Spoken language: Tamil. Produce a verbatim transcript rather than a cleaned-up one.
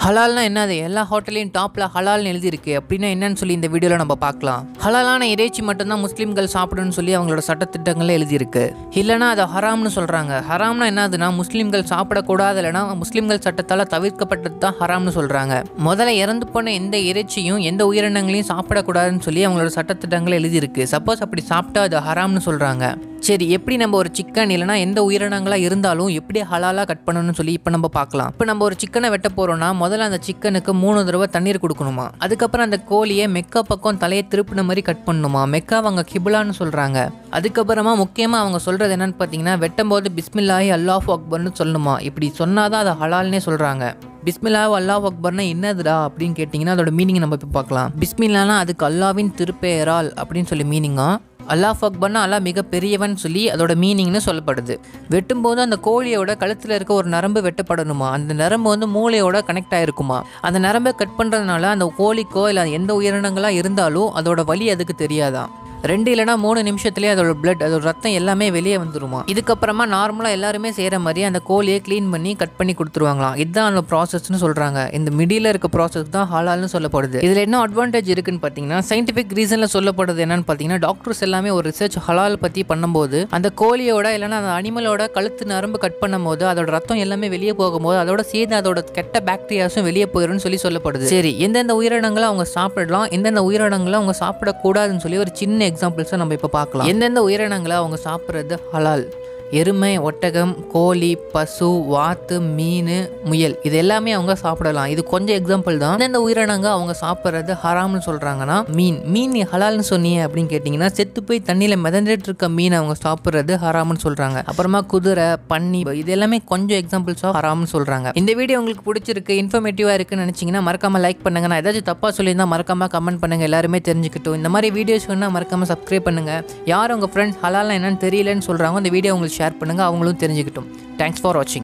ஹலால்னா என்னது? எல்லா ஹோட்டலையும் டாப்ல ஹலால்னு எழுதியிருக்கு. அப்படின்னா என்னன்னு சொல்லி இந்த வீடியோல நம்ம பார்க்கலாம். ஹலாலான இறைச்சி மட்டும்தான் முஸ்லிம்கள் சாப்பிடணும்னு சொல்லி அவங்களோட சட்டத்திட்டங்கள்ல எழுதியிருக்கு. இல்லைனா அதை ஹராம்னு சொல்றாங்க. ஹராம்னா என்னதுன்னா முஸ்லிம்கள் சாப்பிடக்கூடாது, இல்லைனா முஸ்லிம்கள் சட்டத்தால தவிர்க்கப்பட்டது தான் ஹராம்னு சொல்றாங்க. முதல்ல இறந்து போன எந்த இறைச்சியும் எந்த உயிரினங்களையும் சாப்பிடக்கூடாதுன்னு சொல்லி அவங்களோட சட்டத்திட்டங்கள் எழுதியிருக்கு. சப்போஸ் அப்படி சாப்பிட்டா அது ஹராம்னு சொல்றாங்க. சரி, எப்படி நம்ம ஒரு சிக்கன் இல்லைனா எந்த உயிரினங்களா இருந்தாலும் எப்படி ஹலாலா கட் பண்ணணும்னு சொல்லி இப்போ நம்ம பார்க்கலாம். இப்போ நம்ம ஒரு சிக்கனை வெட்ட போறோம்னா முதல்ல அந்த சிக்கனுக்கு மூணு தடவை தண்ணீர் கொடுக்கணுமா. அதுக்கப்புறம் அந்த கோழியை மெக்கா பக்கம் தலையை திருப்பின மாதிரி கட் பண்ணணுமா. மெக்கா அவங்க கிபுலான்னு சொல்றாங்க. அதுக்கப்புறமா முக்கியமா அவங்க சொல்றது என்னன்னு பார்த்தீங்கன்னா, வெட்டும் போது பிஸ்மில்லாஹி அல்லாஹு அக்பர்னு சொல்லணுமா. இப்படி சொன்னாதான் அதை ஹலால்னே சொல்றாங்க. பிஸ்மில்லாஹ் அல்லாஹ் அக்பர்னா என்னதுடா அப்படின்னு கேட்டிங்கன்னா அதோட மீனிங் நம்ம இப்போ பார்க்கலாம். பிஸ்மில்லானா அதுக்கு அல்லாவின் திருப்பெயரால் அப்படின்னு சொல்லி மீனிங்கா. அல்லாஹ் அக்பர்னா அல்லாஹ் மிக பெரியவன் சொல்லி அதோட மீனிங்னு சொல்லப்படுது. வெட்டும்போது அந்த கோழியோட கழுத்தில் இருக்க ஒரு நரம்பு வெட்டப்படணுமா. அந்த நரம்பு வந்து மூளையோட கனெக்ட் ஆகிருக்குமா. அந்த நரம்பை கட் பண்ணுறதுனால அந்த கோழிக்கோ இல்லை எந்த உயிரினங்களாக இருந்தாலும் அதோட வலி அதுக்கு தெரியாதான். ரெண்டு இல்லைனா மூணு நிமிஷத்துலேயே அதோட பிளட் அதோட ரத்தம் எல்லாமே வெளியே வந்துருமா. இதுக்கப்புறமா நார்மலாக எல்லாருமே செய்கிற மாதிரி அந்த கோழியை க்ளீன் பண்ணி கட் பண்ணி கொடுத்துருவாங்களாம். இதுதான் அந்த ப்ராசஸ்ன்னு சொல்கிறாங்க. இந்த மிடில் இருக்க ப்ராசஸ் தான் ஹலால்னு சொல்லப்படுது. இதில் என்ன அட்வான்டேஜ் இருக்குன்னு பார்த்தீங்கன்னா, சயின்டிஃபிக் ரீசனில் சொல்லப்படுறது என்னன்னு பார்த்தீங்கன்னா, டாக்டர்ஸ் எல்லாமே ஒரு ரிசர்ச் ஹலால் பற்றி பண்ணும்போது அந்த கோழியோட இல்லைனா அந்த அனிமலோட கழுத்து நரம்பு கட் பண்ணும்போது அதோட ரத்தம் எல்லாமே வெளியே போகும்போது அதோட சேர்ந்து அதோட கெட்ட பாக்டீரியாஸும் வெளியே போயிடும்னு சொல்லி சொல்லப்படுது. சரி, எந்தெந்த உயிரினங்களை அவங்க சாப்பிடலாம், எந்தெந்த உயிரினங்களை அவங்க சாப்பிடக்கூடாதுன்னு சொல்லி ஒரு சின்ன எக்ஸாம்பிள்ஸை நம்ம இப்போ பார்க்கலாம். எந்தெந்த உயிரினங்களை அவங்க சாப்பிட்றது ஹலால்: எருமை, ஒட்டகம், கோழி, பசு, வாத்து, மீன், முயல், இது எல்லாமே அவங்க சாப்பிடலாம். இது கொஞ்சம் எக்ஸாம்பிள் தான். எந்தெந்த உயிரினங்க அவங்க சாப்பிட்றது ஹராம்னு சொல்றாங்கன்னா, மீன் மீன் ஹலால்னு சொன்னீங்க அப்படின்னு கேட்டிங்கன்னா, செத்து போய் தண்ணியில் மிதந்துட்டு இருக்க மீன் அவங்க சாப்பிட்றது ஹராம்னு சொல்றாங்க. அப்புறமா குதிரை, பன்னி, இது எல்லாமே கொஞ்சம் எக்ஸாம்பிள்ஸ் ஆஃப் ஹராம்னு சொல்றாங்க. இந்த வீடியோ உங்களுக்கு பிடிச்சிருக்கு, இன்ஃபர்மேட்டிவா இருக்குன்னு நினைச்சீங்கன்னா மறக்காம லைக் பண்ணுங்க. நான் ஏதாச்சும் தப்பா சொல்லியிருந்தா மறக்காம கமெண்ட் பண்ணுங்க, எல்லாருமே தெரிஞ்சுக்கிட்டோம். இந்த மாதிரி வீடியோஸ் வேணா மறக்காம சப்ஸ்கிரைப் பண்ணுங்க. யார் உங்க ஃப்ரெண்ட் ஹலால்னா என்னன்னு தெரியலன்னு சொல்றாங்க, இந்த வீடியோ உங்களுக்கு ஷேர் பண்ணுங்க, அவங்களும் தெரிஞ்சுக்கிட்டும். தேங்க்ஸ் ஃபார் வாட்சிங்.